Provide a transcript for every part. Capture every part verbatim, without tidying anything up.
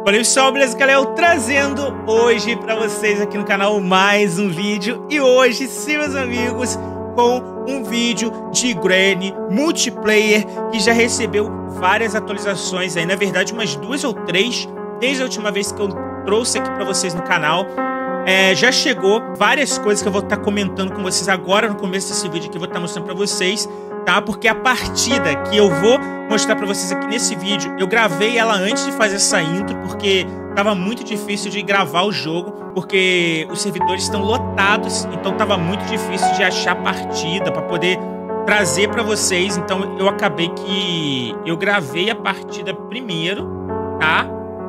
Olá pessoal, beleza? Galera, eu trazendo hoje pra vocês aqui no canal mais um vídeo. E hoje, sim, meus amigos, com um vídeo de Granny Multiplayer que já recebeu várias atualizações aí, na verdade umas duas ou três, desde a última vez que eu trouxe aqui pra vocês no canal. É, já chegou várias coisas que eu vou estar comentando com vocês agora no começo desse vídeo que eu vou estar mostrando pra vocês, tá? Porque a partida que eu vou mostrar pra vocês aqui nesse vídeo, eu gravei ela antes de fazer essa intro, porque tava muito difícil de gravar o jogo, porque os servidores estão lotados, então tava muito difícil de achar partida pra poder trazer pra vocês. Então eu acabei que eu gravei a partida primeiro, tá?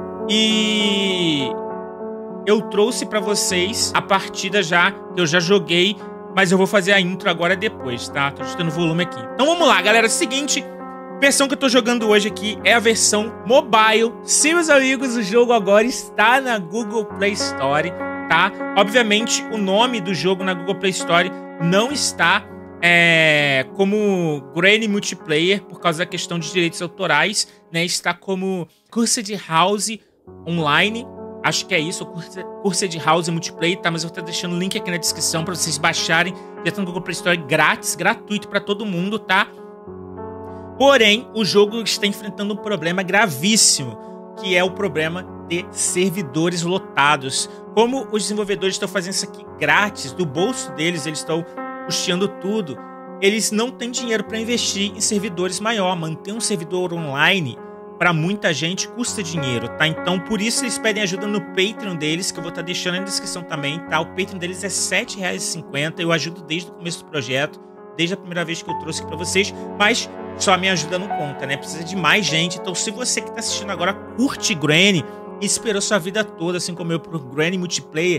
E eu trouxe pra vocês a partida já, que eu já joguei, mas eu vou fazer a intro agora depois, tá? Tô ajustando o volume aqui. Então vamos lá, galera. É o seguinte, a versão que eu tô jogando hoje aqui é a versão mobile. Sim, meus amigos, o jogo agora está na Google Play Store, tá? Obviamente, o nome do jogo na Google Play Store não está é, como Granny Multiplayer, por causa da questão de direitos autorais, né? Está como Cursed House Online. Acho que é isso, o Cursed House Multiplayer, tá? Mas eu vou estar deixando o link aqui na descrição para vocês baixarem. Já está no Google Play Store grátis, gratuito para todo mundo, tá? Porém, o jogo está enfrentando um problema gravíssimo, que é o problema de servidores lotados. Como os desenvolvedores estão fazendo isso aqui grátis, do bolso deles, eles estão custeando tudo, eles não têm dinheiro para investir em servidores maior. Manter um servidor online para muita gente custa dinheiro, tá? Então por isso eles pedem ajuda no Patreon deles, que eu vou estar deixando na descrição também, tá? O Patreon deles é sete reais e cinquenta centavos, eu ajudo desde o começo do projeto, desde a primeira vez que eu trouxe aqui para vocês, mas só a minha ajuda não conta, né? Precisa de mais gente. Então se você que tá assistindo agora curte Granny e esperou sua vida toda, assim como eu, por Granny Multiplayer,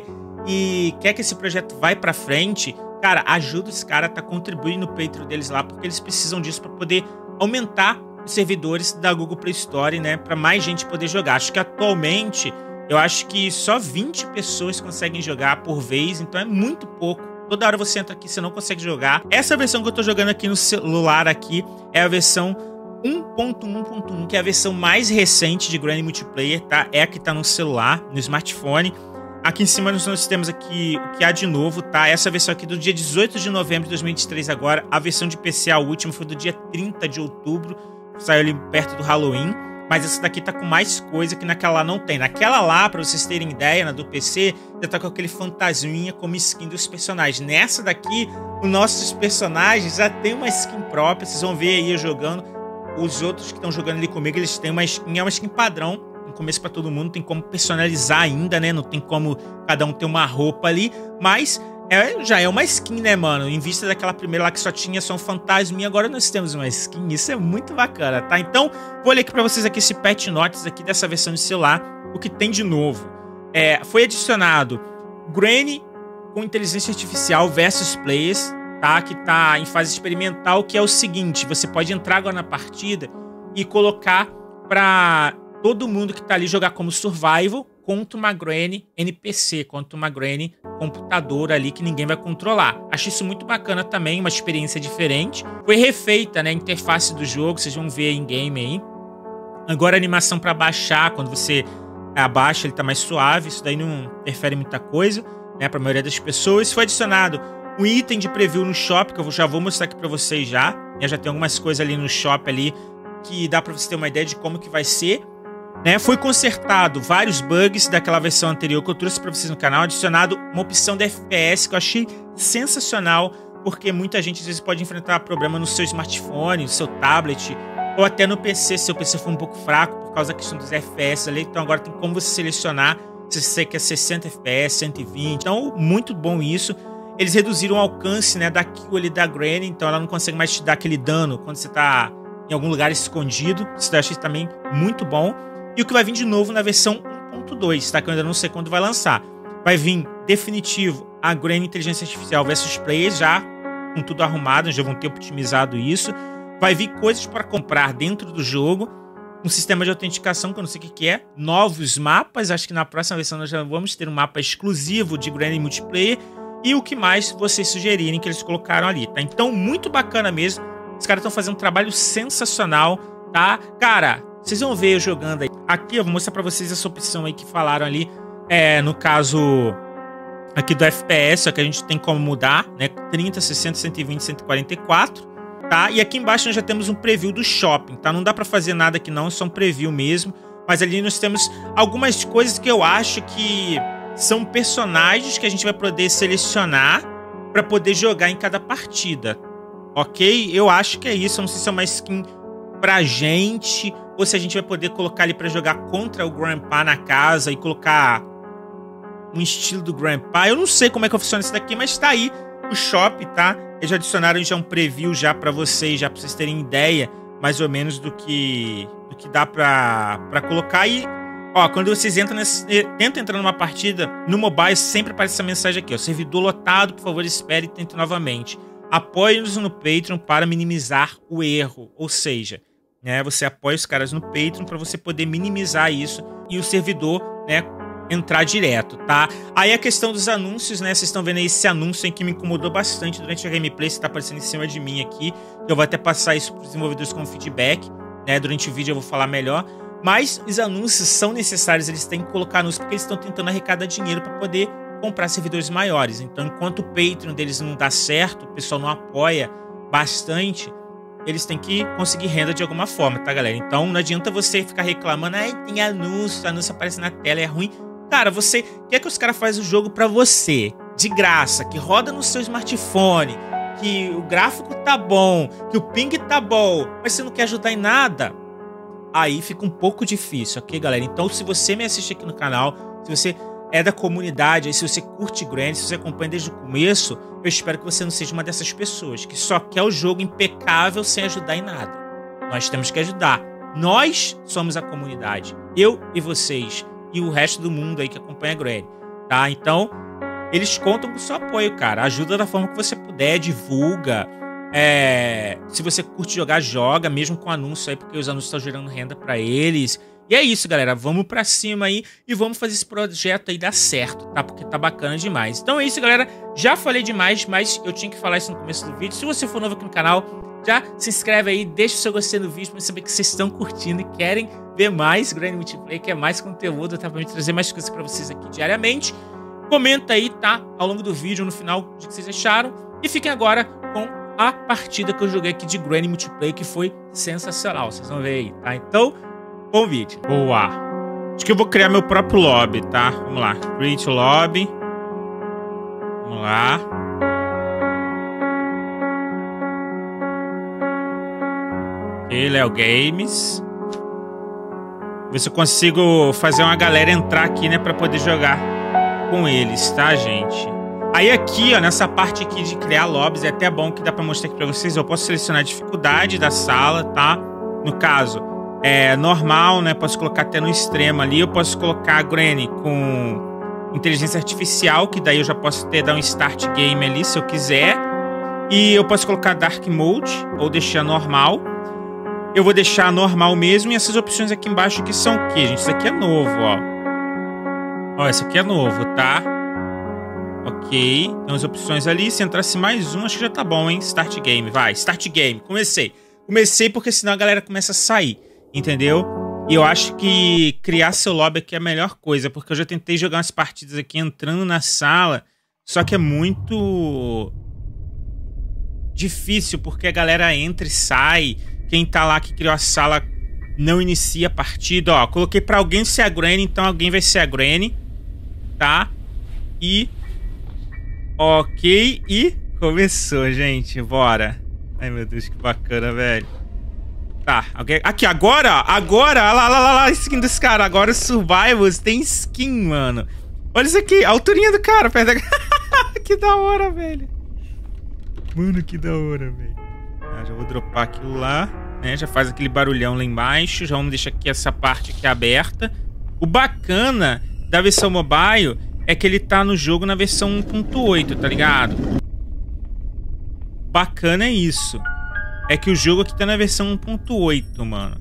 e quer que esse projeto vá para frente, cara, ajuda esse cara a tá contribuindo no Patreon deles lá, porque eles precisam disso para poder aumentar os servidores da Google Play Store, né, para mais gente poder jogar. Acho que atualmente, eu acho que só vinte pessoas conseguem jogar por vez, então é muito pouco. Toda hora você entra aqui, você não consegue jogar. Essa versão que eu tô jogando aqui no celular aqui é a versão um ponto um ponto um, que é a versão mais recente de Granny Multiplayer, tá? É a que tá no celular, no smartphone. Aqui em cima nós temos aqui o que há de novo, tá? Essa versão aqui do dia dezoito de novembro de dois mil e vinte e três agora. A versão de P C, a última, foi do dia trinta de outubro. Saiu ali perto do Halloween, mas essa daqui tá com mais coisa que naquela lá não tem. Naquela lá, pra vocês terem ideia, na do P C, já tá com aquele fantasminha como skin dos personagens. Nessa daqui, os nossos personagens já tem uma skin própria, vocês vão ver aí eu jogando. Os outros que estão jogando ali comigo, eles têm uma skin, é uma skin padrão, no começo pra todo mundo, tem como personalizar ainda, né? Não tem como cada um ter uma roupa ali, mas É, já é uma skin, né, mano? Em vista daquela primeira lá que só tinha só um fantasminha, agora nós temos uma skin. Isso é muito bacana, tá? Então, vou ler aqui pra vocês aqui esse patch notes aqui dessa versão de celular. O que tem de novo. É, foi adicionado Granny com inteligência artificial versus players, tá? Que tá em fase experimental, que é o seguinte. Você pode entrar agora na partida e colocar pra todo mundo que tá ali jogar como survival contra uma Granny N P C, contra uma Granny computador ali que ninguém vai controlar. Acho isso muito bacana também, uma experiência diferente. Foi refeita, né, a interface do jogo, vocês vão ver em game aí. Agora a animação para baixar, quando você abaixa ele tá mais suave, isso daí não interfere muita coisa, né, para a maioria das pessoas. Foi adicionado um item de preview no shop, que eu já vou mostrar aqui para vocês já. Eu já tem algumas coisas ali no shop ali que dá para você ter uma ideia de como que vai ser. Né, foi consertado vários bugs daquela versão anterior que eu trouxe para vocês no canal, adicionado uma opção de F P S que eu achei sensacional, porque muita gente às vezes pode enfrentar problema no seu smartphone, no seu tablet, ou até no P C, se seu P C for um pouco fraco por causa da questão dos F P S ali. Então agora tem como você selecionar se você quer sessenta F P S, cento e vinte, então muito bom isso. Eles reduziram o alcance, né, da kill ali da Granny, então ela não consegue mais te dar aquele dano quando você tá em algum lugar escondido. Isso eu achei também muito bom. E o que vai vir de novo na versão um ponto dois, tá? Que eu ainda não sei quando vai lançar. Vai vir definitivo a Granny Inteligência Artificial versus Players, já com tudo arrumado, já vão ter otimizado isso. Vai vir coisas para comprar dentro do jogo. Um sistema de autenticação que eu não sei o que, que é. Novos mapas, acho que na próxima versão nós já vamos ter um mapa exclusivo de Granny Multiplayer. E o que mais vocês sugerirem que eles colocaram ali, tá? Então, muito bacana mesmo. Os caras estão fazendo um trabalho sensacional, tá? Cara, vocês vão ver eu jogando aí. Aqui eu vou mostrar pra vocês essa opção aí que falaram ali. É, no caso aqui do F P S, só que a gente tem como mudar, né? trinta, sessenta, cento e vinte, cento e quarenta e quatro, tá? E aqui embaixo nós já temos um preview do shopping, tá? Não dá pra fazer nada aqui não, é só um preview mesmo. Mas ali nós temos algumas coisas que eu acho que são personagens que a gente vai poder selecionar pra poder jogar em cada partida, ok? Eu acho que é isso, eu não sei se é uma skin pra gente ou se a gente vai poder colocar ali pra jogar contra o Grandpa na casa e colocar um estilo do Grandpa. Eu não sei como é que funciona isso daqui, mas tá aí o shop, tá? Eles já adicionaram já um preview já pra vocês, já pra vocês terem ideia mais ou menos do que, do que dá pra, pra colocar. E, ó, quando vocês entram nesse, tentam entrar numa partida, no mobile sempre aparece essa mensagem aqui, ó. Servidor lotado, por favor, espere e tente novamente. Apoie-nos no Patreon para minimizar o erro. Ou seja, né, você apoia os caras no Patreon para você poder minimizar isso e o servidor, né, entrar direto, tá? Aí a questão dos anúncios, né? Vocês estão vendo aí esse anúncio aí que me incomodou bastante durante a gameplay, que tá aparecendo em cima de mim aqui. Eu vou até passar isso para os desenvolvedores como feedback, né? Durante o vídeo eu vou falar melhor. Mas os anúncios são necessários, eles têm que colocar anúncios porque eles estão tentando arrecadar dinheiro para poder comprar servidores maiores. Então, enquanto o Patreon deles não dá certo, o pessoal não apoia bastante, eles têm que conseguir renda de alguma forma, tá, galera? Então, não adianta você ficar reclamando, ai, tem anúncio, anúncio aparece na tela, é ruim. Cara, você quer que os caras façam o jogo pra você, de graça, que roda no seu smartphone, que o gráfico tá bom, que o ping tá bom, mas você não quer ajudar em nada, aí fica um pouco difícil, ok, galera? Então, se você me assiste aqui no canal, se você é da comunidade, se você curte Granny, se você acompanha desde o começo, eu espero que você não seja uma dessas pessoas que só quer o jogo impecável sem ajudar em nada. Nós temos que ajudar. Nós somos a comunidade. Eu e vocês. E o resto do mundo aí que acompanha a Granny, tá? Então, eles contam com o seu apoio, cara. Ajuda da forma que você puder, divulga. É... Se você curte jogar, joga, mesmo com anúncio aí, porque os anúncios estão gerando renda pra eles. E é isso, galera. Vamos pra cima aí e vamos fazer esse projeto aí dar certo, tá? Porque tá bacana demais. Então é isso, galera. Já falei demais, mas eu tinha que falar isso no começo do vídeo. Se você for novo aqui no canal, já se inscreve aí, deixa o seu gostei no vídeo pra saber que vocês estão curtindo e querem ver mais Granny Multiplayer, que é mais conteúdo, tá? Pra me trazer mais coisas pra vocês aqui diariamente. Comenta aí, tá? Ao longo do vídeo, no final, o que vocês acharam. E fiquem agora com a partida que eu joguei aqui de Granny Multiplayer, que foi sensacional. Vocês vão ver aí, tá? Então, bom vídeo. Boa! Acho que eu vou criar meu próprio lobby, tá? Vamos lá. Create lobby. Vamos lá. Ok, Léo Games. Ver se eu consigo fazer uma galera entrar aqui, né? Pra poder jogar com eles, tá, gente? Aí aqui, ó, nessa parte aqui de criar lobbies, é até bom que dá pra mostrar aqui pra vocês. Eu posso selecionar a dificuldade da sala, tá? No caso, é normal, né? Posso colocar até no extremo ali. Eu posso colocar a Granny com inteligência artificial, que daí eu já posso ter, dar um start game ali, se eu quiser. E eu posso colocar Dark Mode, ou deixar normal. Eu vou deixar normal mesmo. E essas opções aqui embaixo aqui são o quê, gente? Isso aqui é novo, ó. Ó, esse aqui é novo, tá? Ok. Tem as opções ali. Se entrasse mais um, acho que já tá bom, hein? Start game, vai. Start game. Comecei. Comecei porque senão a galera começa a sair. Entendeu? E eu acho que criar seu lobby aqui é a melhor coisa. Porque eu já tentei jogar umas partidas aqui entrando na sala. Só que é muito difícil. Porque a galera entra e sai. Quem tá lá que criou a sala não inicia a partida. Ó, coloquei pra alguém ser a Granny, então alguém vai ser a Granny. Tá? E... ok, e começou, gente. Bora. Ai, meu Deus, que bacana, velho. Tá, alguém... aqui, agora, agora. Olha lá, lá, lá, lá, a skin desse cara. Agora o Survivors tem skin, mano. Olha isso aqui, a alturinha do cara. Perto da... que da hora, velho. Mano, que da hora, velho. Ah, já vou dropar aquilo lá, né? Já faz aquele barulhão lá embaixo. Já vamos deixar aqui essa parte aqui aberta. O bacana da versão mobile é que ele tá no jogo na versão um ponto oito, tá ligado? Bacana é isso. É que o jogo aqui tá na versão um ponto oito, mano.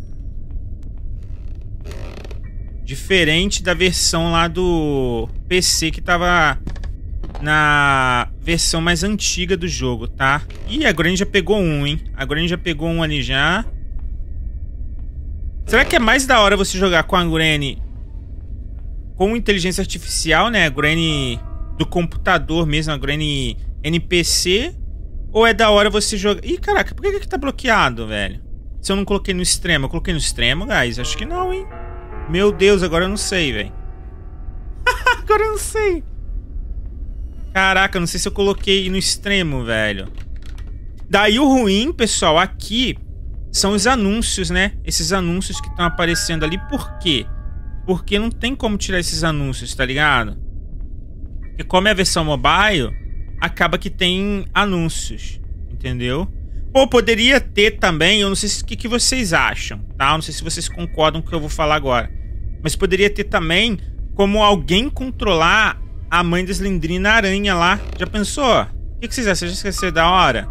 Diferente da versão lá do P C que tava na versão mais antiga do jogo, tá? Ih, a Granny já pegou um, hein? A Granny já pegou um ali já. Será que é mais da hora você jogar com a Granny com inteligência artificial, né? A Granny do computador mesmo, a Granny N P C? Ou é da hora você jogar... Ih, caraca, por que que tá bloqueado, velho? Se eu não coloquei no extremo. Eu coloquei no extremo, guys? Acho que não, hein? Meu Deus, agora eu não sei, velho. Agora eu não sei. Caraca, não sei se eu coloquei no extremo, velho. Daí o ruim, pessoal, aqui são os anúncios, né? Esses anúncios que estão aparecendo ali. Por quê? Porque não tem como tirar esses anúncios, tá ligado? Porque como é a versão mobile, acaba que tem anúncios, entendeu? Pô, poderia ter também, eu não sei o que, que vocês acham, tá? Eu não sei se vocês concordam com o que eu vou falar agora. Mas poderia ter também como alguém controlar a mãe da Slendrina Aranha lá. Já pensou? O que, que vocês acham? Vocês acham que ia ser da hora?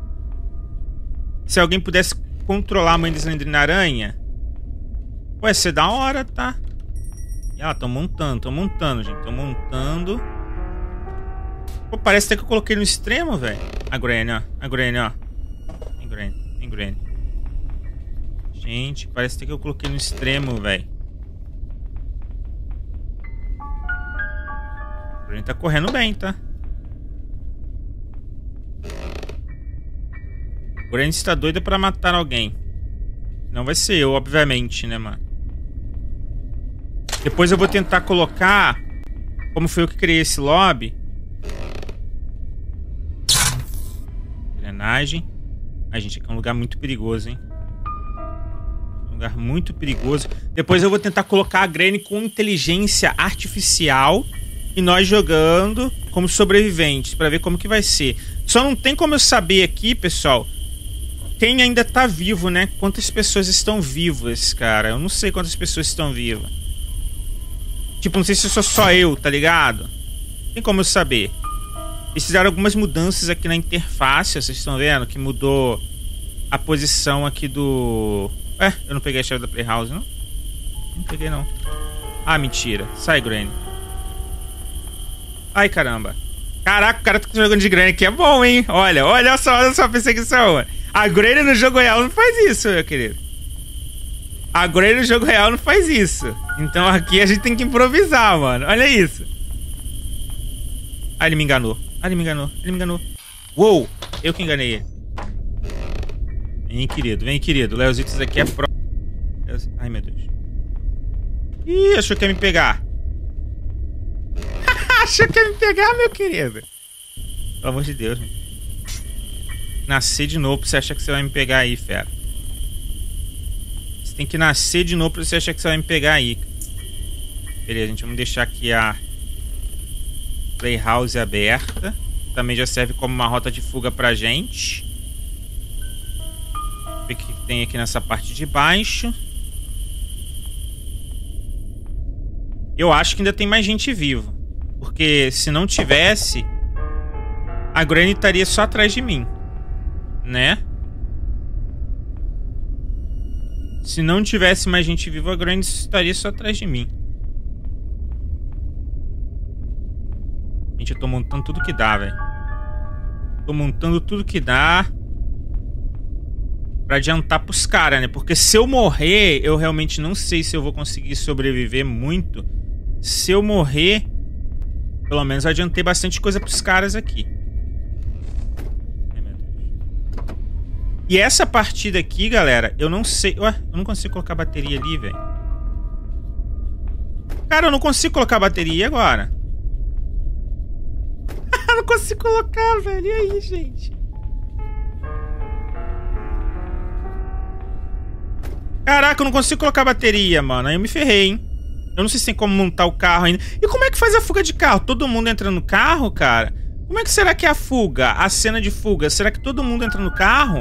Se alguém pudesse controlar a mãe da Slendrina Aranha? Pô, ia ser da hora, tá? E ela, tô montando, tô montando, gente. Tô montando. Pô, parece até que eu coloquei no extremo, velho. A Granny, ó. A Granny, ó. Vem, Granny. Vem, Granny. Gente, parece até que eu coloquei no extremo, velho. A Granny tá correndo bem, tá? A Granny está doida pra matar alguém. Não vai ser eu, obviamente, né, mano? Depois eu vou tentar colocar... Como foi eu que criei esse lobby... Drenagem. Ai, gente, aqui é um lugar muito perigoso, hein? Um lugar muito perigoso. Depois eu vou tentar colocar a Granny com inteligência artificial e nós jogando como sobreviventes pra ver como que vai ser. Só não tem como eu saber aqui, pessoal, quem ainda tá vivo, né? Quantas pessoas estão vivas, cara? Eu não sei quantas pessoas estão vivas. Tipo, não sei se sou só eu, tá ligado? Tem como eu saber. Eles fizeram algumas mudanças aqui na interface, vocês estão vendo? Que mudou a posição aqui do... É, eu não peguei a chave da Playhouse, não? Não peguei, não. Ah, mentira. Sai, Granny. Ai, caramba. Caraca, o cara tá jogando de Granny aqui é bom, hein? Olha, olha só, olha só a perseguição, mano. A Granny no jogo real não faz isso, meu querido. A Granny no jogo real não faz isso. Então aqui a gente tem que improvisar, mano. Olha isso. Ah, ele me enganou. Ah, ele me enganou. Ele me enganou. Uou! Eu que enganei ele. Vem, querido. Vem, querido. O Leozitos aqui é pro... Ai, meu Deus. Ih, achou que ia me pegar. Achou que ia me pegar, meu querido. Pelo amor de Deus, meu. Nascer de novo pra você achar que você vai me pegar aí, fera. Você tem que nascer de novo pra você achar que você vai me pegar aí. Beleza, gente. Vamos deixar aqui a Playhouse aberta. Também já serve como uma rota de fuga pra gente. Ver o que tem aqui nessa parte de baixo. Eu acho que ainda tem mais gente viva. Porque se não tivesse, a Granny estaria só atrás de mim, né? Se não tivesse mais gente viva, a Granny estaria só atrás de mim. Gente, eu tô montando tudo que dá, velho. Tô montando tudo que dá pra adiantar pros caras, né? Porque se eu morrer, eu realmente não sei se eu vou conseguir sobreviver muito. Se eu morrer, pelo menos eu adiantei bastante coisa pros caras aqui. Ai, meu Deus. E essa partida aqui, galera, eu não sei... Ué, eu não consigo colocar bateria ali, velho. Cara, eu não consigo colocar bateria. E agora? Eu não consigo colocar, velho. E aí, gente? Caraca, eu não consigo colocar bateria, mano. Aí eu me ferrei, hein? Eu não sei se tem como montar o carro ainda. E como é que faz a fuga de carro? Todo mundo entra no carro, cara? Como é que será que é a fuga? A cena de fuga? Será que todo mundo entra no carro?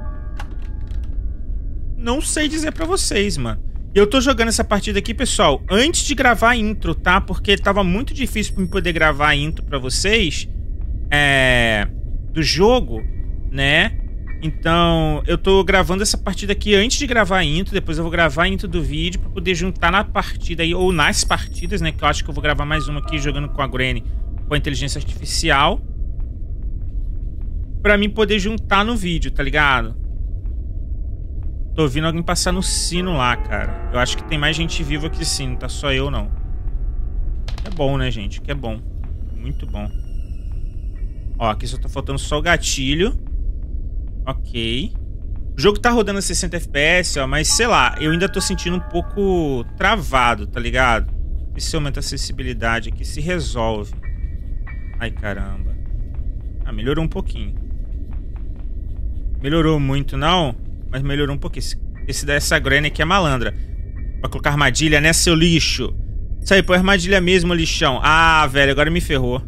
Não sei dizer pra vocês, mano. Eu tô jogando essa partida aqui, pessoal, antes de gravar a intro, tá? Porque tava muito difícil pra eu poder gravar a intro pra vocês. É... Do jogo, né? Então, eu tô gravando essa partida aqui antes de gravar a intro. Depois eu vou gravar a intro do vídeo pra poder juntar na partida aí, ou nas partidas, né? Que eu acho que eu vou gravar mais uma aqui jogando com a Granny, com a inteligência artificial, pra mim poder juntar no vídeo, tá ligado? Tô ouvindo alguém passar no sino lá, cara. Eu acho que tem mais gente viva aqui sim, não tá só eu, não. É bom, né, gente? Que é bom. Muito bom. Ó, aqui só tá faltando só o gatilho. Ok. O jogo tá rodando a sessenta F P S, ó, mas sei lá, eu ainda tô sentindo um pouco travado, tá ligado? E se aumenta a acessibilidade aqui, se resolve. Ai, caramba. Ah, melhorou um pouquinho. Melhorou muito, não? Mas melhorou um pouquinho. Esse dessa Granny aqui é malandra. Pra colocar armadilha, né, seu lixo? Isso aí, põe armadilha mesmo, lixão. Ah, velho, agora me ferrou.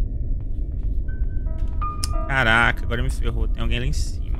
Caraca, agora me ferrou. Tem alguém lá em cima.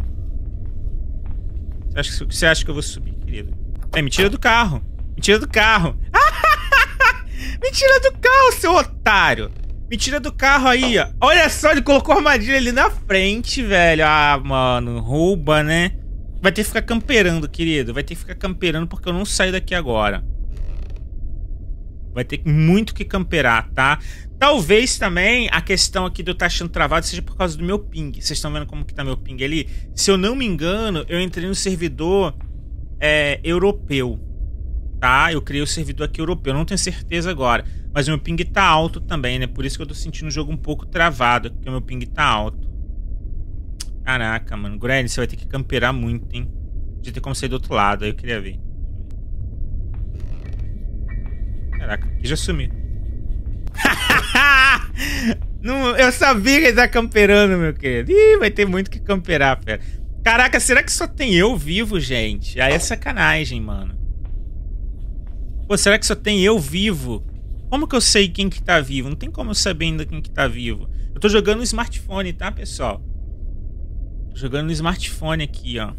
Você acha que, você acha que eu vou subir, querido? É, me tira do carro. Me tira do carro. Me tira do carro, seu otário. Me tira do carro aí, ó. Olha só, ele colocou a armadilha ali na frente, velho. Ah, mano, rouba, né? Vai ter que ficar camperando, querido. Vai ter que ficar camperando porque eu não saio daqui agora. Vai ter muito que camperar, tá? Talvez também a questão aqui de eu estar achando travado seja por causa do meu ping. Vocês estão vendo como que tá meu ping ali? Se eu não me engano, eu entrei no servidor é, europeu, tá? Eu criei o servidor aqui europeu, não tenho certeza agora. Mas o meu ping tá alto também, né? Por isso que eu tô sentindo o jogo um pouco travado, porque o meu ping tá alto. Caraca, mano. Granny, você vai ter que camperar muito, hein? Podia ter como sair do outro lado, aí eu queria ver. Caraca, aqui já sumiu. Não, eu sabia que ele tá camperando, meu querido. Ih, vai ter muito que camperar, fera. Caraca, será que só tem eu vivo, gente? Aí é sacanagem, mano. Pô, será que só tem eu vivo? Como que eu sei quem que tá vivo? Não tem como eu saber ainda quem que tá vivo. Eu tô jogando no smartphone, tá, pessoal? Tô jogando no smartphone aqui, ó.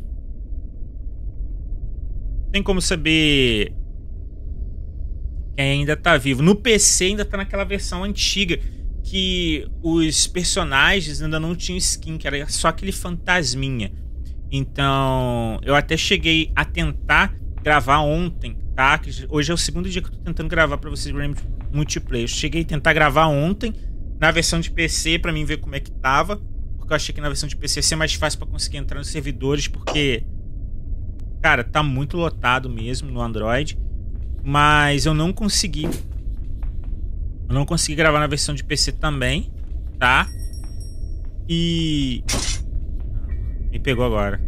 Tem como saber quem ainda tá vivo. No P C ainda tá naquela versão antiga que os personagens ainda não tinham skin, que era só aquele fantasminha. Então, eu até cheguei a tentar gravar ontem, tá? Hoje é o segundo dia que eu tô tentando gravar pra vocês Granny Multiplayer. Eu cheguei a tentar gravar ontem na versão de P C pra mim ver como é que tava, porque eu achei que na versão de P C ia ser mais fácil pra conseguir entrar nos servidores, porque, cara, tá muito lotado mesmo no Android. Mas eu não consegui. Eu não consegui gravar na versão de P C também, tá? E... me pegou agora.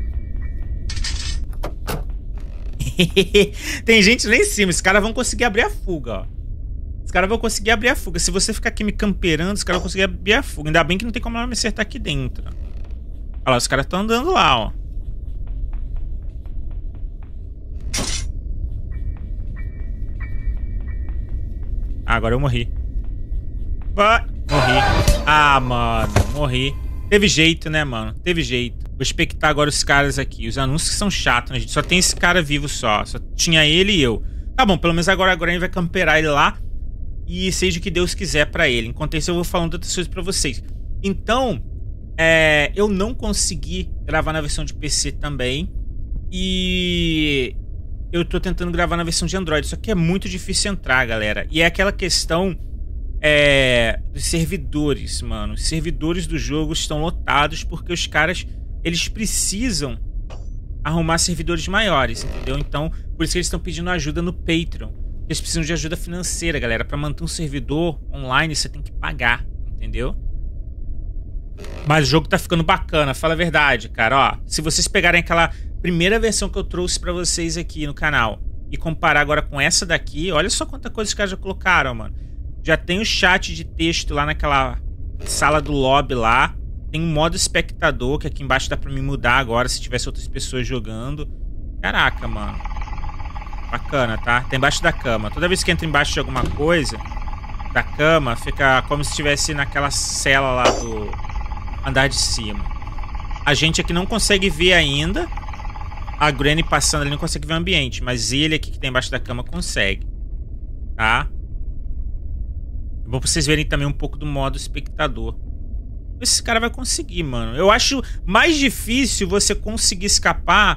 Tem gente lá em cima. Os caras vão conseguir abrir a fuga, ó. Os caras vão conseguir abrir a fuga. Se você ficar aqui me camperando, os caras vão conseguir abrir a fuga. Ainda bem que não tem como ela me acertar aqui dentro. Olha lá, os caras estão andando lá, ó. Ah, agora eu morri. Ah, morri. Ah, mano, morri. Teve jeito, né, mano? Teve jeito. Vou expectar agora os caras aqui. Os anúncios que são chatos, né, gente? Só tem esse cara vivo só. Só tinha ele e eu. Tá bom, pelo menos agora, agora a gente vai camperar ele lá. E seja o que Deus quiser pra ele. Enquanto isso, eu vou falando outras coisas pra vocês. Então, é, eu não consegui gravar na versão de P C também. E... eu tô tentando gravar na versão de Android, só que é muito difícil entrar, galera. E é aquela questão é, dos servidores, mano. Os servidores do jogo estão lotados porque os caras, eles precisam arrumar servidores maiores, entendeu? Então, por isso que eles estão pedindo ajuda no Patreon. Eles precisam de ajuda financeira, galera. Pra manter um servidor online, você tem que pagar, entendeu? Mas o jogo tá ficando bacana, fala a verdade, cara. Ó, se vocês pegarem aquela primeira versão que eu trouxe pra vocês aqui no canal e comparar agora com essa daqui, olha só quanta coisa os caras já colocaram, mano. Já tem o chat de texto lá naquela sala do lobby lá. Tem um modo espectador, que aqui embaixo dá pra me mudar agora se tivesse outras pessoas jogando. Caraca, mano. Bacana, tá? Tá embaixo da cama. Toda vez que entra embaixo de alguma coisa da cama, fica como se estivesse naquela cela lá do andar de cima. A gente aqui não consegue ver ainda a Granny passando ali, não consegue ver o ambiente, mas ele aqui que tá embaixo da cama consegue, tá? É bom pra vocês verem também um pouco do modo espectador. Esse cara vai conseguir, mano. Eu acho mais difícil você conseguir escapar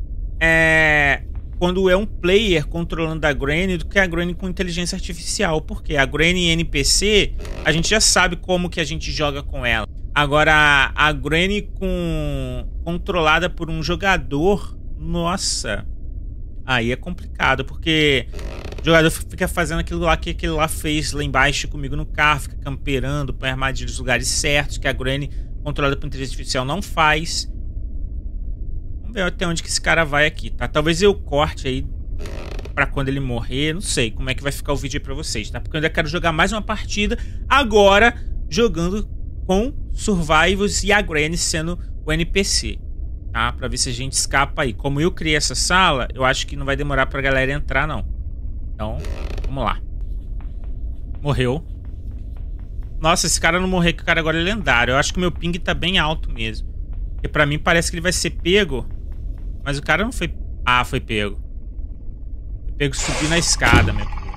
é, quando é um player controlando a Granny do que a Granny com inteligência artificial. Porque a Granny N P C, a gente já sabe como que a gente joga com ela. Agora, a Granny com, controlada por um jogador Nossa. Aí é complicado, porque o jogador fica fazendo aquilo lá que aquele lá fez lá embaixo comigo no carro, fica camperando, põe armadilhas nos lugares certos, que a Granny, controlada por inteligência artificial, não faz. Vamos ver até onde que esse cara vai aqui, tá? Talvez eu corte aí pra quando ele morrer, não sei como é que vai ficar o vídeo aí pra vocês, tá? Porque eu ainda quero jogar mais uma partida, agora jogando com Survivors e a Granny sendo o N P C. Tá? Pra ver se a gente escapa aí. Como eu criei essa sala, eu acho que não vai demorar pra galera entrar, não. Então, vamos lá. Morreu. Nossa, esse cara não morreu, que o cara agora é lendário. Eu acho que o meu ping tá bem alto mesmo. Porque pra mim parece que ele vai ser pego. Mas o cara não foi... Ah, foi pego. Foi pego subir na escada, meu querido.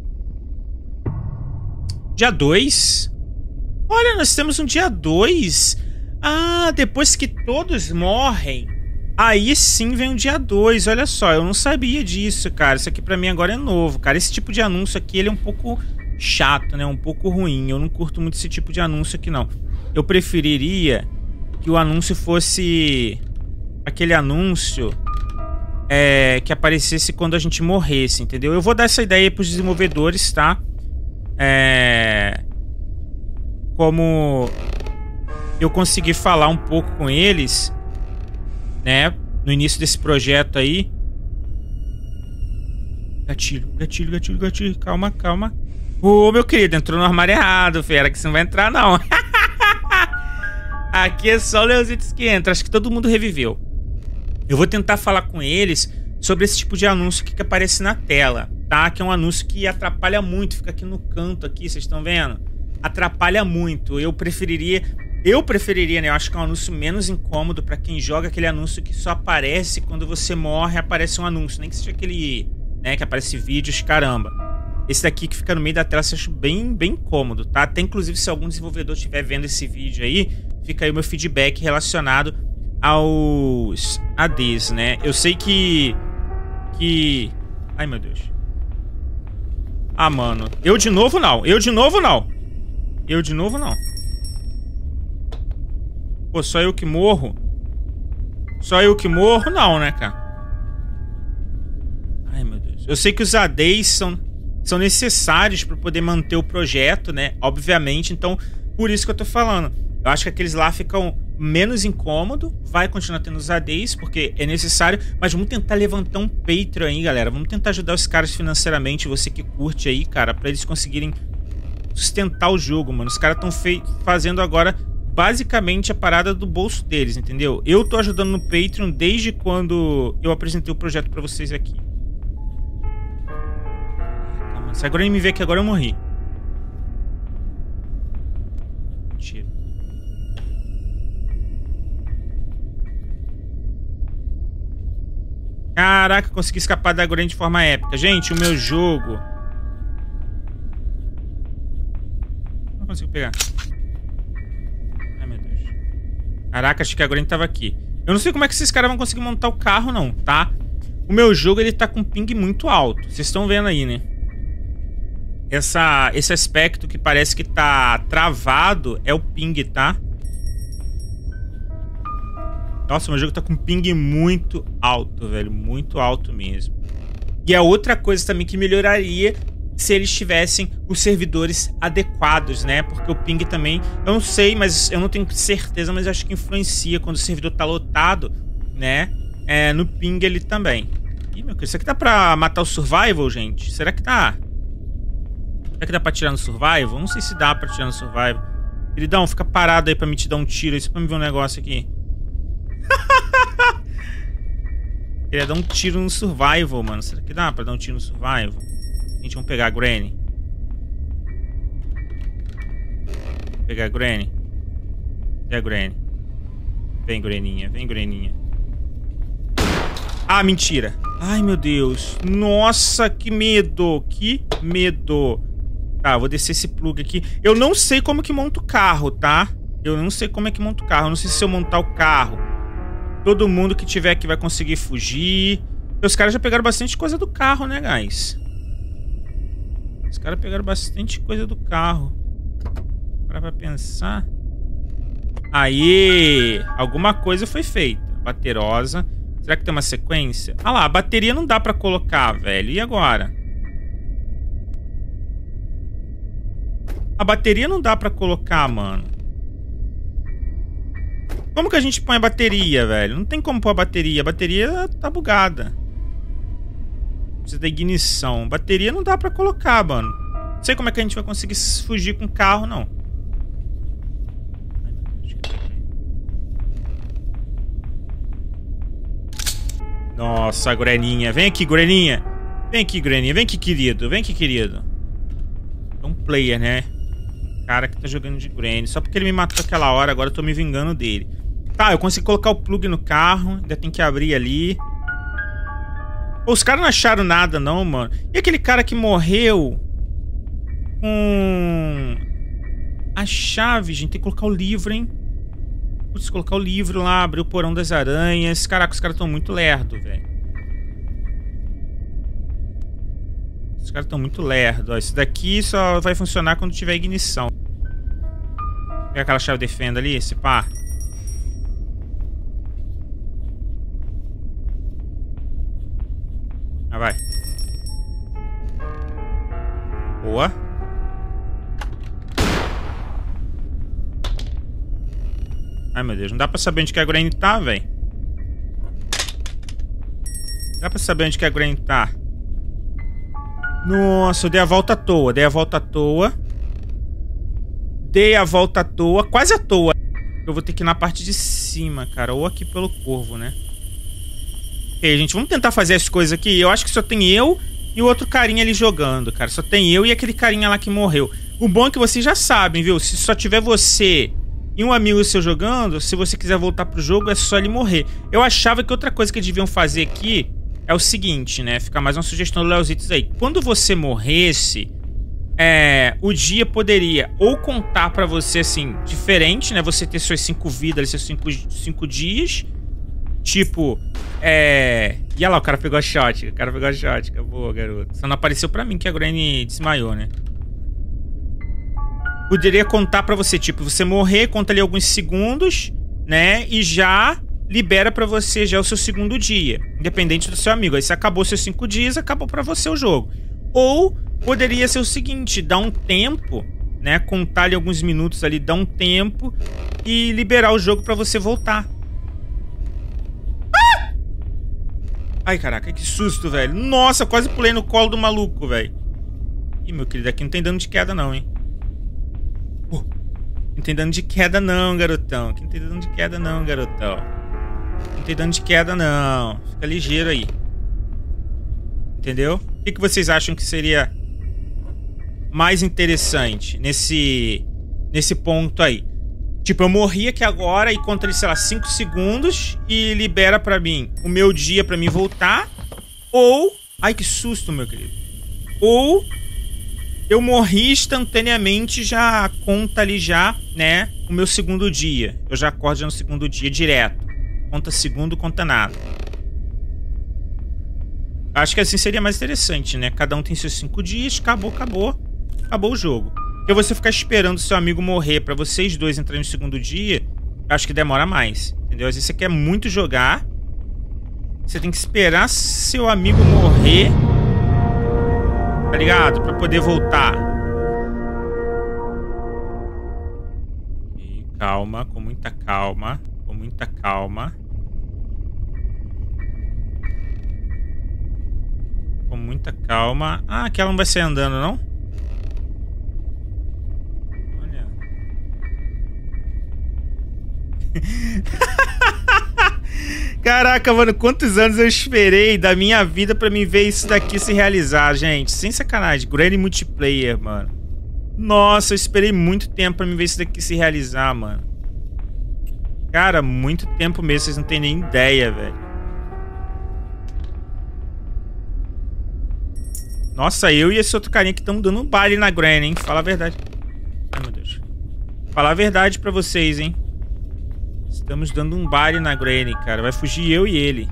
Dia dois? Olha, nós temos um dia dois. Ah, depois que todos morrem, aí sim vem o dia dois. Olha só, eu não sabia disso, cara. Isso aqui pra mim agora é novo, cara. Esse tipo de anúncio aqui, ele é um pouco chato, né? Um pouco ruim. Eu não curto muito esse tipo de anúncio aqui, não. Eu preferiria que o anúncio fosse aquele anúncio é, que aparecesse quando a gente morresse, entendeu? Eu vou dar essa ideia aí pros desenvolvedores, tá? É... Como... eu consegui falar um pouco com eles, né, no início desse projeto aí. Gatilho, gatilho, gatilho, gatilho. Calma, calma. Ô, oh, meu querido, entrou no armário errado, fera, que você não vai entrar, não. Aqui é só o Leozitos que entra. Acho que todo mundo reviveu. Eu vou tentar falar com eles sobre esse tipo de anúncio que, que aparece na tela, tá? Que é um anúncio que atrapalha muito. Fica aqui no canto, aqui, vocês estão vendo? Atrapalha muito. Eu preferiria... Eu preferiria, né? Eu acho que é um anúncio menos incômodo pra quem joga aquele anúncio que só aparece quando você morre, aparece um anúncio. Nem que seja aquele, né, que aparece vídeos, caramba. Esse daqui que fica no meio da tela, eu acho bem, bem cômodo, tá? Até inclusive se algum desenvolvedor estiver vendo esse vídeo aí, fica aí o meu feedback relacionado aos A Ds, né? Eu sei que... Que... Ai, meu Deus. Ah, mano. Eu de novo não. Eu de novo não. Eu de novo não. Pô, só eu que morro? Só eu que morro? Não, né, cara? Ai, meu Deus. Eu sei que os A Ds são, são necessários para poder manter o projeto, né? Obviamente, então, por isso que eu tô falando. Eu acho que aqueles lá ficam menos incômodo. Vai continuar tendo os A Ds, porque é necessário. Mas vamos tentar levantar um Patreon aí, galera. Vamos tentar ajudar os caras financeiramente. Você que curte aí, cara, para eles conseguirem sustentar o jogo, mano. Os caras estão fazendo agora... basicamente a parada do bolso deles, entendeu? Eu tô ajudando no Patreon desde quando eu apresentei o projeto pra vocês aqui. Calma, se agora ele me vê que agora eu morri. Mentira. Caraca, consegui escapar da Granny de forma épica. Gente, o meu jogo... Não consigo pegar. Caraca, acho que a Granny tava aqui. Eu não sei como é que esses caras vão conseguir montar o carro, não, tá? O meu jogo, ele tá com ping muito alto. Vocês estão vendo aí, né? Essa, esse aspecto que parece que tá travado é o ping, tá? Nossa, meu jogo tá com ping muito alto, velho. Muito alto mesmo. E é outra coisa também que melhoraria... se eles tivessem os servidores adequados, né? Porque o ping também... eu não sei, mas eu não tenho certeza, mas eu acho que influencia quando o servidor tá lotado, né? É, no ping ele também. Ih, meu Deus, isso aqui dá pra matar o survival, gente? Será que dá? Será que dá pra tirar no survival? Não sei se dá pra tirar no survival. Queridão, fica parado aí pra me te dar um tiro. Isso pra me ver um negócio aqui. Queria dar um tiro no survival, mano. Será que dá pra dar um tiro no survival? Gente, vamos pegar a Granny. Vou pegar a Granny. Cadê a Granny? Vem, Graninha. Vem, Graninha. Ah, mentira. Ai, meu Deus. Nossa, que medo. Que medo. Tá, vou descer esse plug aqui. Eu não sei como que monta o carro, tá? Eu não sei como é que monta o carro. Eu não sei se eu montar o carro, todo mundo que tiver aqui vai conseguir fugir. Os caras já pegaram bastante coisa do carro, né, guys? Os caras pegaram bastante coisa do carro. Para pra pensar. Aí, alguma coisa foi feita. Baterosa. Será que tem uma sequência? Ah lá, a bateria não dá pra colocar, velho. E agora? A bateria não dá pra colocar, mano. Como que a gente põe a bateria, velho? Não tem como pôr a bateria. A bateria tá bugada. Precisa da ignição. Bateria não dá pra colocar, mano. Não sei como é que a gente vai conseguir fugir com o carro, não. Nossa, Greninha. Vem aqui, Greninha. Vem aqui, Greninha. Vem aqui, querido. Vem aqui, querido. É um player, né? Cara que tá jogando de Granny. Só porque ele me matou aquela hora, agora eu tô me vingando dele. Tá, eu consigo colocar o plug no carro. Ainda tem que abrir ali. Pô, os caras não acharam nada, não, mano. E aquele cara que morreu com a chave, gente? Tem que colocar o livro, hein? Putz, colocar o livro lá, abrir o porão das aranhas. Caraca, os caras estão muito lerdo, velho. Os caras estão muito lerdo. Ó, isso daqui só vai funcionar quando tiver ignição. Pega aquela chave de fenda ali, esse pá. Ah, vai. Boa. Ai, meu Deus. Não dá pra saber onde que a Granny tá, velho. Não dá pra saber onde que a Granny tá. Nossa, eu dei a volta à toa. Dei a volta à toa. Dei a volta à toa. Quase à toa. Eu vou ter que ir na parte de cima, cara. Ou aqui pelo corvo, né? Ok, gente. Vamos tentar fazer as coisas aqui. Eu acho que só tem eu e o outro carinha ali jogando, cara. Só tem eu e aquele carinha lá que morreu. O bom é que vocês já sabem, viu? Se só tiver você e um amigo seu jogando, se você quiser voltar pro jogo, é só ele morrer. Eu achava que outra coisa que eles deviam fazer aqui é o seguinte, né? Fica mais uma sugestão do Leozitos aí. Quando você morresse, é, o dia poderia ou contar pra você, assim, diferente, né? Você ter suas cinco vidas, seus cinco, cinco dias. Tipo, é... E olha lá, o cara pegou a shot. O cara pegou a shot. Acabou, garoto. Só não apareceu pra mim que a Granny desmaiou, né? Poderia contar pra você, tipo, você morrer, conta ali alguns segundos, né? E já libera pra você já o seu segundo dia, independente do seu amigo. Aí se acabou seus cinco dias, acabou pra você o jogo. Ou poderia ser o seguinte, dar um tempo, né? Contar ali alguns minutos ali, dar um tempo e liberar o jogo pra você voltar. Ah! Ai, caraca, que susto, velho. Nossa, quase pulei no colo do maluco, velho. Ih, meu querido, aqui não tem dano de queda não, hein? Uh, não tem dano de queda não, garotão. Aqui não tem dano de queda não, garotão. Não tem dano de queda, não. Fica ligeiro aí. Entendeu? O que, que vocês acham que seria mais interessante nesse, nesse ponto aí? Tipo, eu morri aqui agora e conta ali, sei lá, cinco segundos e libera pra mim o meu dia pra mim voltar. Ou... Ai, que susto, meu querido. Ou eu morri instantaneamente, já conta ali já, né, o meu segundo dia. Eu já acordo já no segundo dia direto. Conta segundo, conta nada. Acho que assim seria mais interessante, né? Cada um tem seus cinco dias, acabou, acabou. Acabou o jogo. Porque você ficar esperando seu amigo morrer pra vocês dois entrarem no segundo dia, acho que demora mais. Entendeu? Às vezes você quer muito jogar, você tem que esperar seu amigo morrer, tá ligado? Pra poder voltar. E calma, com muita calma. Com muita calma. Com muita calma. Ah, aquela não vai sair andando, não? Olha. Caraca, mano, quantos anos eu esperei da minha vida pra me ver isso daqui se realizar, gente. Sem sacanagem. Granny Multiplayer, mano. Nossa, eu esperei muito tempo pra me ver isso daqui se realizar, mano. Cara, muito tempo mesmo. Vocês não tem nem ideia, velho. Nossa, eu e esse outro carinha que estão dando um baile na Granny, hein? Fala a verdade. Ai, meu Deus. Falar a verdade pra vocês, hein? Estamos dando um baile na Granny, cara. Vai fugir eu e ele.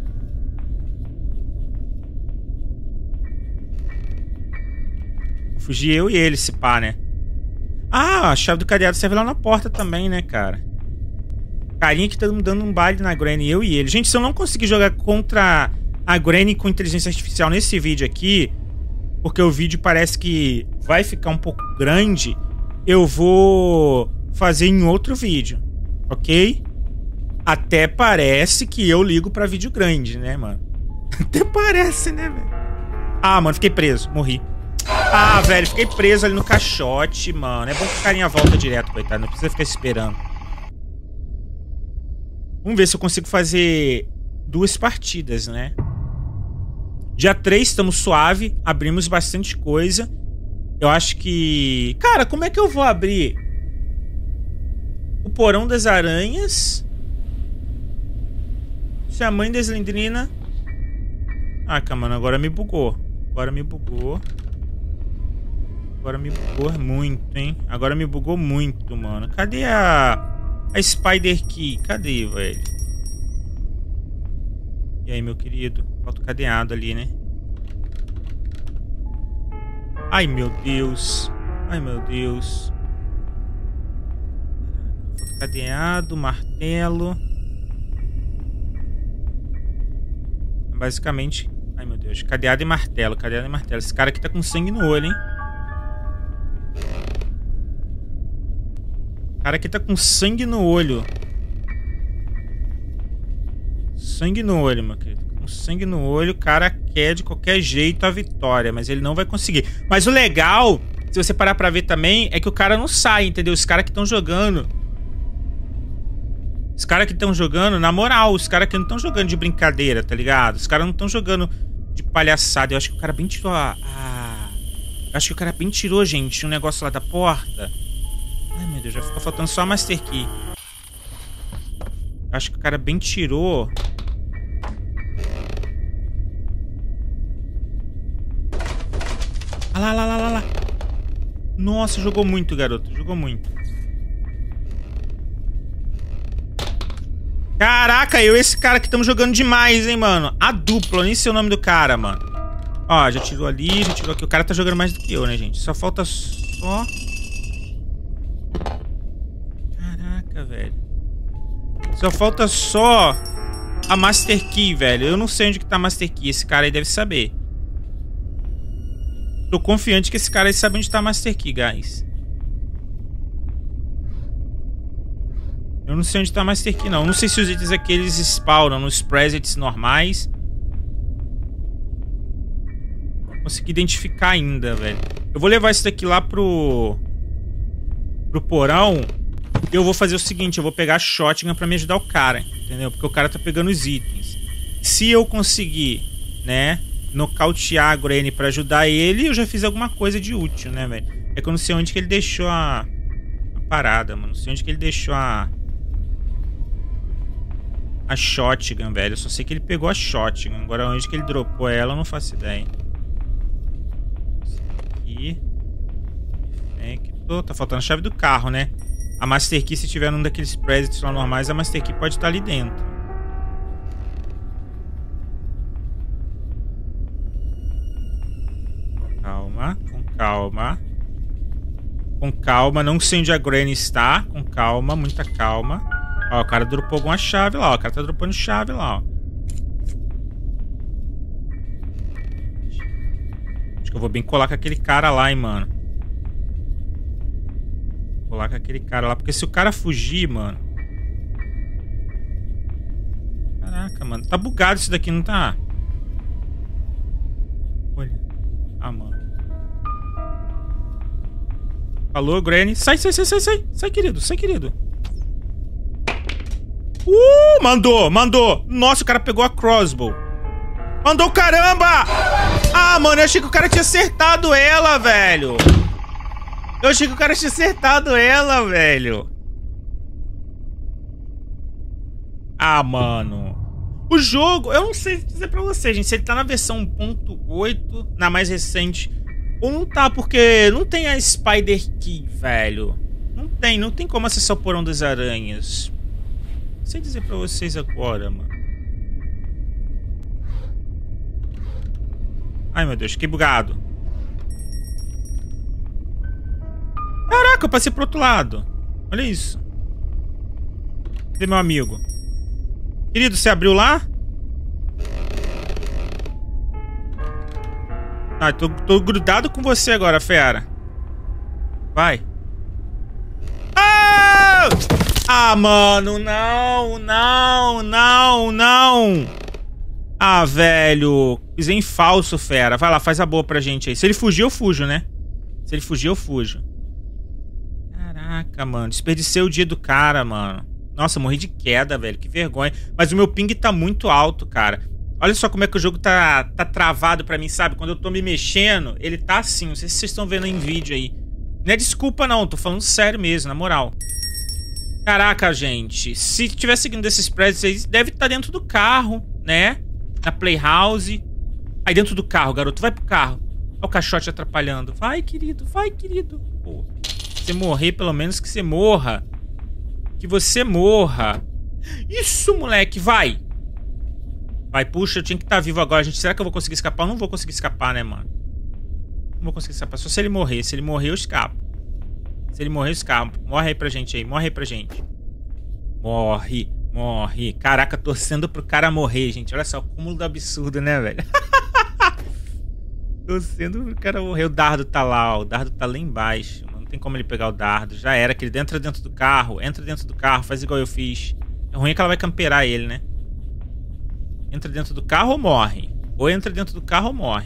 Vai fugir eu e ele, se pá, né? Ah, a chave do cadeado serve lá na porta também, né, cara? Carinha que tá dando um baile na Granny, eu e ele. Gente, se eu não conseguir jogar contra a Granny com inteligência artificial nesse vídeo aqui, porque o vídeo parece que vai ficar um pouco grande, eu vou fazer em outro vídeo, ok? Até parece que eu ligo pra vídeo grande, né, mano? Até parece, né, velho? Ah, mano, fiquei preso, morri. Ah, velho, fiquei preso ali no caixote, mano. É bom que o carinha volta direto, coitado, não precisa ficar esperando. Vamos ver se eu consigo fazer duas partidas, né? Dia três, estamos suave, abrimos bastante coisa. Eu acho que... Cara, como é que eu vou abrir o porão das aranhas se a mãe da Slendrina... Ah, mano, agora me bugou. Agora me bugou. Agora me bugou muito, hein? Agora me bugou muito, mano. Cadê a... A Spider Key? Cadê, velho? E aí, meu querido? Falta o cadeado ali, né? Ai, meu Deus. Ai, meu Deus. Falta o cadeado, martelo. Basicamente... Ai, meu Deus. Cadeado e martelo. Cadeado e martelo. Esse cara aqui tá com sangue no olho, hein? O cara aqui tá com sangue no olho. Sangue no olho, meu querido. Com sangue no olho, o cara quer de qualquer jeito a vitória, mas ele não vai conseguir. Mas o legal, se você parar pra ver também, é que o cara não sai, entendeu? Os caras que estão jogando... Os caras que estão jogando, na moral, os caras que não estão jogando de brincadeira, tá ligado? Os caras não estão jogando de palhaçada. Eu acho que o cara bem tirou a... a... Eu acho que o cara bem tirou, gente, um negócio lá da porta. Ai, meu Deus, já fica faltando só a Master Key. Acho que o cara bem tirou. Ah lá, lá, lá, lá, lá. Nossa, jogou muito, garoto. Jogou muito. Caraca, eu e esse cara aqui estamos jogando demais, hein, mano. A dupla, eu nem sei o nome do cara, mano. Ó, já tirou ali, já tirou aqui. O cara tá jogando mais do que eu, né, gente? Só falta só... Caraca, velho. Só falta só a Master Key, velho. Eu não sei onde que tá a Master Key. Esse cara aí deve saber. Tô confiante que esse cara aí sabe onde tá a Master Key, guys. Eu não sei onde tá a Master Key, não. Eu não sei se os itens aqui eles spawnam nos presets normais. Não consegui identificar ainda, velho. Eu vou levar isso daqui lá pro... Pro porão. E eu vou fazer o seguinte, eu vou pegar a shotgun pra me ajudar o cara, entendeu? Porque o cara tá pegando os itens. Se eu conseguir, né, nocautear a Granny pra ajudar ele, eu já fiz alguma coisa de útil, né, velho? É que eu não sei onde que ele deixou a... a parada, mano. Não sei onde que ele deixou a... A shotgun, velho. Eu só sei que ele pegou a shotgun. Agora onde que ele dropou ela, eu não faço ideia. Aqui. Perfeito. Tá faltando a chave do carro, né? A Master Key, se tiver num daqueles presets lá normais, a Master Key pode estar ali dentro. Calma, com calma. Com calma, não sei onde a Granny está. Com calma, muita calma. Ó, o cara dropou alguma chave lá, ó. O cara tá dropando chave lá, ó. Acho que eu vou bem colar com aquele cara lá, hein, mano. Colar com aquele cara lá. Porque se o cara fugir, mano... Caraca, mano. Tá bugado isso daqui, não tá? Olha. Ah, mano. Alô, Granny. Sai, sai, sai, sai, sai. Sai, querido. Sai, querido. Uh, mandou, mandou. Nossa, o cara pegou a crossbow. Mandou, caramba. Ah, mano, eu achei que o cara tinha acertado ela, velho. Eu achei que o cara tinha acertado ela, velho. Ah, mano. O jogo, eu não sei dizer pra vocês, gente, se ele tá na versão um ponto oito, na mais recente, ou não tá, porque não tem a Spider Key, velho. Não tem, não tem como acessar o porão das aranhas. Não sei dizer pra vocês agora, mano. Ai, meu Deus, fiquei bugado. Caraca, eu passei pro outro lado. Olha isso. Cadê meu amigo? Querido, você abriu lá? Ah, tô, tô grudado com você agora, fera. Vai. Ah! Ah, mano, não, não, não, não. Ah, velho. Pisei em falso, fera. Vai lá, faz a boa pra gente aí. Se ele fugir, eu fujo, né? Se ele fugir, eu fujo. Caraca, mano. Desperdicei o dia do cara, mano. Nossa, morri de queda, velho. Que vergonha. Mas o meu ping tá muito alto, cara. Olha só como é que o jogo tá, tá travado pra mim, sabe? Quando eu tô me mexendo, ele tá assim. Não sei se vocês estão vendo em vídeo aí. Não é desculpa, não. Tô falando sério mesmo, na moral. Caraca, gente. Se tiver seguindo esses prédios aí, deve estar dentro do carro, né? Na Playhouse. Aí dentro do carro, garoto. Vai pro carro. Olha o caixote atrapalhando. Vai, querido. Vai, querido. Pô. Se você morrer, pelo menos que você morra. Que você morra. Isso, moleque. Vai. Vai, puxa. Eu tinha que estar vivo agora, gente. Será que eu vou conseguir escapar? Eu não vou conseguir escapar, né, mano? Não vou conseguir escapar. Só se ele morrer. Se ele morrer, eu escapo. Se ele morrer, eu escapo. Morre aí pra gente aí. Morre aí pra gente. Morre. Morre. Caraca, torcendo pro cara morrer, gente. Olha só, o cúmulo do absurdo, né, velho? Torcendo pro cara morrer. O dardo tá lá, ó. O dardo tá lá embaixo. Não tem como ele pegar o dardo. Já era, que ele entra dentro do carro. Entra dentro do carro, faz igual eu fiz. É ruim que ela vai camperar ele, né? Entra dentro do carro ou morre? Ou entra dentro do carro ou morre.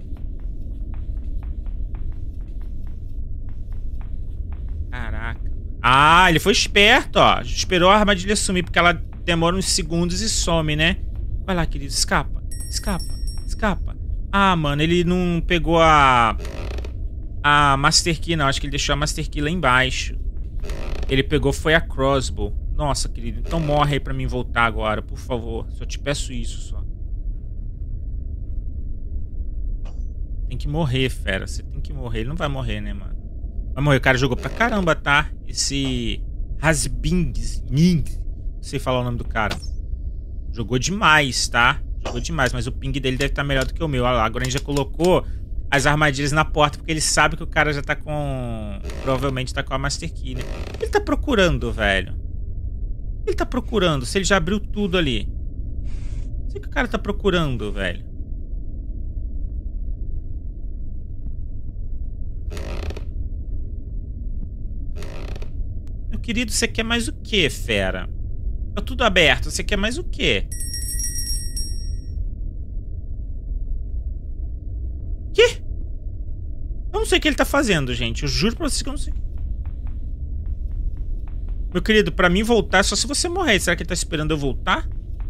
Caraca. Ah, ele foi esperto, ó. Esperou a armadilha sumir, porque ela demora uns segundos e some, né? Vai lá, querido. Escapa. Escapa. Escapa. Ah, mano, ele não pegou a... A Master Key, não. Acho que ele deixou a Master Key lá embaixo. Ele pegou foi a Crossbow. Nossa, querido. Então morre aí pra mim voltar agora, por favor. Só te peço isso, só. Tem que morrer, fera. Você tem que morrer. Ele não vai morrer, né, mano? Vai morrer. O cara jogou pra caramba, tá? Esse... Hasbings. Não sei falar o nome do cara. Jogou demais, tá? Jogou demais. Mas o ping dele deve estar melhor do que o meu. Olha lá. Agora a gente já colocou as armadilhas na porta, porque ele sabe que o cara já tá com... Provavelmente tá com a Master Key, né? O que ele tá procurando, velho? O que ele tá procurando? Se ele já abriu tudo ali. Não sei o que o cara tá procurando, velho. Meu querido, você quer mais o que, fera? Tá tudo aberto. Você quer mais o quê? Que? Eu não sei o que ele tá fazendo, gente. Eu juro pra vocês que eu não sei. Meu querido, pra mim voltar é só se você morrer. Será que ele tá esperando eu voltar?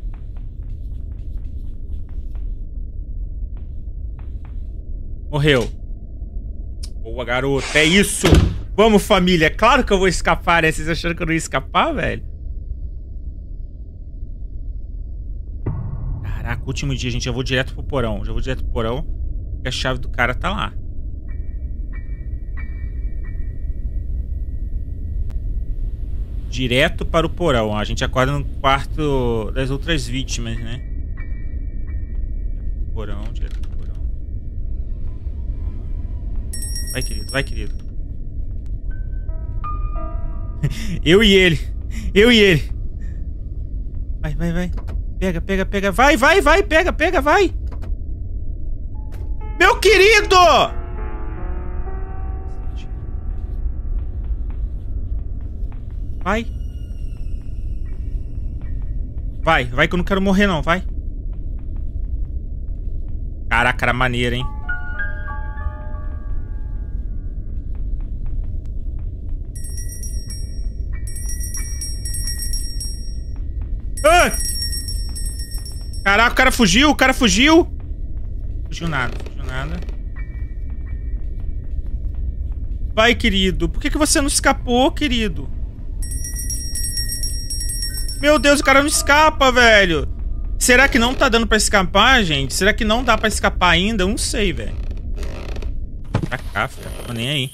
Morreu. Boa, garoto. É isso. Vamos, família. Claro que eu vou escapar, né? Vocês acharam que eu não ia escapar, velho? Caraca, último dia, gente. Eu vou direto pro porão. Já vou direto pro porão. Porque a chave do cara tá lá. Direto para o porão. A gente acorda no quarto das outras vítimas, né? Porão, direto pro porão. Vai, querido. Vai, querido. Eu e ele. Eu e ele. Vai, vai, vai. Pega, pega, pega. Vai, vai, vai. Pega, pega, vai. Meu querido! Vai. Vai, vai que eu não quero morrer não, vai. Caraca, era maneiro, hein? Ah! Caraca, o cara fugiu, o cara fugiu. Fugiu nada, fugiu nada. Vai, querido. Por que que você não escapou, querido? Meu Deus, o cara não escapa, velho. Será que não tá dando pra escapar, gente? Será que não dá pra escapar ainda? Eu não sei, velho. Pra cá, filho. Tô nem aí.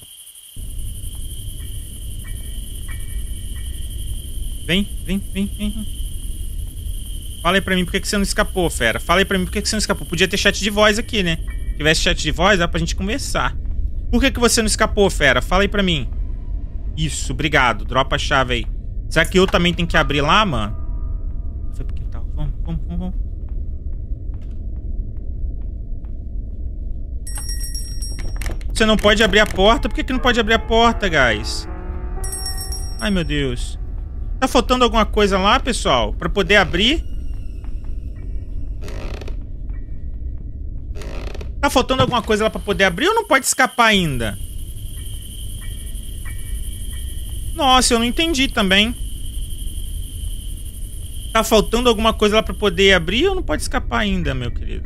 Vem, vem, vem, vem. Fala aí pra mim por que que você não escapou, fera. Fala aí pra mim por que que você não escapou. Podia ter chat de voz aqui, né? Se tivesse chat de voz, dá pra gente conversar. Por que que você não escapou, fera? Fala aí pra mim. Isso, obrigado. Dropa a chave aí. Será que eu também tenho que abrir lá, mano? Foi pro quintal. Vamos, vamos, vamos, vamos. Você não pode abrir a porta? Por que que não pode abrir a porta, guys? Ai, meu Deus. Tá faltando alguma coisa lá, pessoal? Pra poder abrir? Tá faltando alguma coisa lá pra poder abrir ou não pode escapar ainda? Nossa, eu não entendi também. Tá faltando alguma coisa lá pra poder abrir ou não pode escapar ainda, meu querido?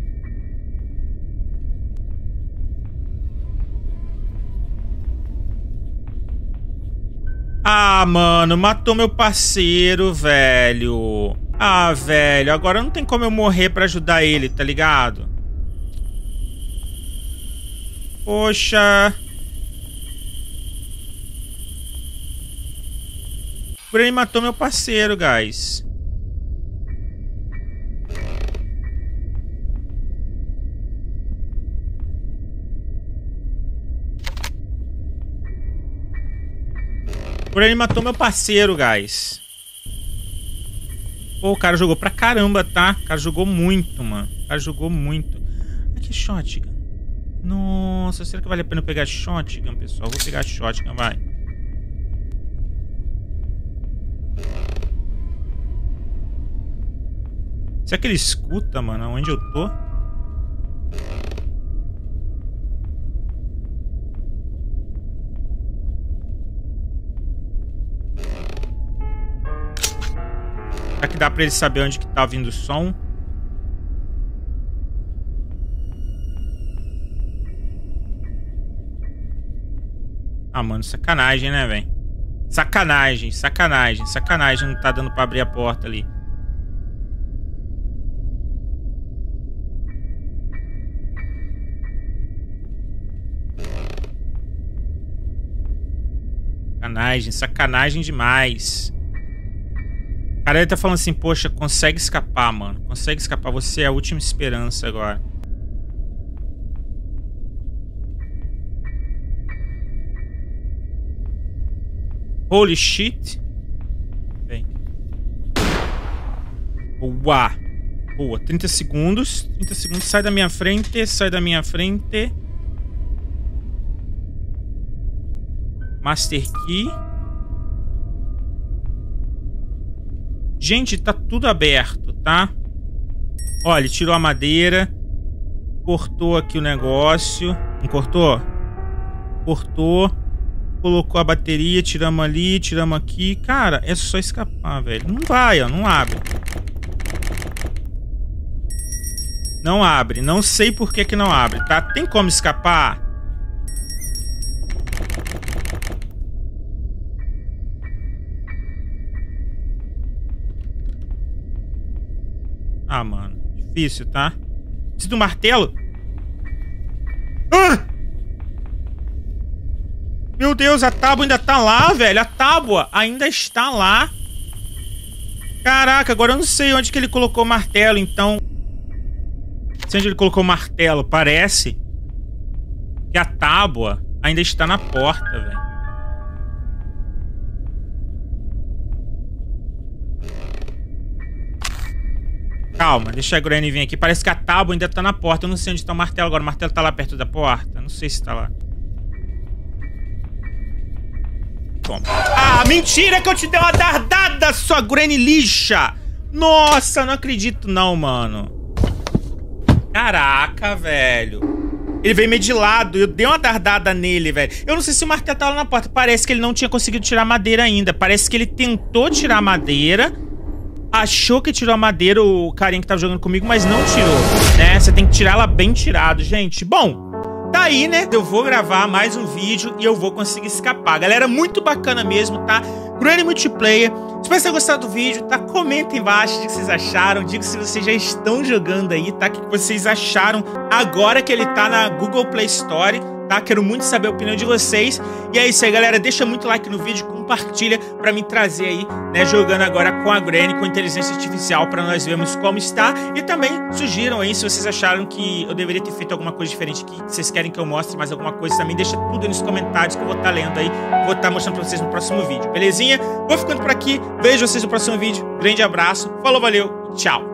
Ah, mano, matou meu parceiro, velho. Ah, velho, agora não tem como eu morrer pra ajudar ele, tá ligado? Poxa. Ele matou meu parceiro, guys. Por ele matou meu parceiro, guys. Pô, o cara jogou pra caramba, tá? O cara jogou muito, mano. O cara jogou muito. Aqui, shotgun. Nossa, será que vale a pena eu pegar shotgun, pessoal? Vou pegar shotgun, vai. Será que ele escuta, mano, onde eu tô? Será que dá pra ele saber onde que tá vindo o som? Ah, mano, sacanagem, né, velho? Sacanagem, sacanagem, sacanagem. Não tá dando pra abrir a porta ali. Sacanagem, sacanagem demais. O cara ele tá falando assim, poxa, consegue escapar, mano. Consegue escapar, você é a última esperança agora. Holy shit. Vem. Boa. Boa, trinta segundos. trinta segundos, sai da minha frente, sai da minha frente. Master Key. Gente, tá tudo aberto, tá? Olha, tirou a madeira. Cortou aqui o negócio. Não cortou? Cortou. Colocou a bateria. Tiramos ali, tiramos aqui. Cara, é só escapar, velho. Não vai, ó. Não abre. Não abre. Não sei por que que não abre, tá? Tem como escapar? Ah, mano. Difícil, tá? Preciso do martelo. Ah! Meu Deus, a tábua ainda tá lá, velho. A tábua ainda está lá. Caraca, agora eu não sei onde que ele colocou o martelo, então. Não sei onde ele colocou o martelo. Parece que a tábua ainda está na porta, velho. Calma, deixa a Granny vir aqui. Parece que a tábua ainda tá na porta. Eu não sei onde tá o martelo agora. O martelo tá lá perto da porta. Não sei se tá lá. Toma. Ah, mentira que eu te dei uma dardada, sua Granny lixa. Nossa, não acredito não, mano. Caraca, velho. Ele veio meio de lado. Eu dei uma dardada nele, velho. Eu não sei se o martelo tá lá na porta. Parece que ele não tinha conseguido tirar a madeira ainda. Parece que ele tentou tirar a madeira. Achou que tirou a madeira, o carinha que tava jogando comigo, mas não tirou, né? Você tem que tirar ela bem tirado, gente. Bom, tá aí, né? Eu vou gravar mais um vídeo e eu vou conseguir escapar. Galera, muito bacana mesmo, tá? Granny Multiplayer. Espero que vocês tenham gostado do vídeo, tá? Comenta embaixo o que vocês acharam. Diga se vocês já estão jogando aí, tá? O que vocês acharam agora que ele tá na Google Play Store, tá? Quero muito saber a opinião de vocês. E é isso aí, galera. Deixa muito like no vídeo, compartilha pra me trazer aí, né, jogando agora com a Granny, com inteligência artificial, pra nós vermos como está. E também sugiram aí, se vocês acharam que eu deveria ter feito alguma coisa diferente aqui, que vocês querem que eu mostre mais alguma coisa também, deixa tudo aí nos comentários que eu vou estar lendo aí, vou estar mostrando pra vocês no próximo vídeo, belezinha? Vou ficando por aqui, vejo vocês no próximo vídeo, grande abraço, falou, valeu, tchau!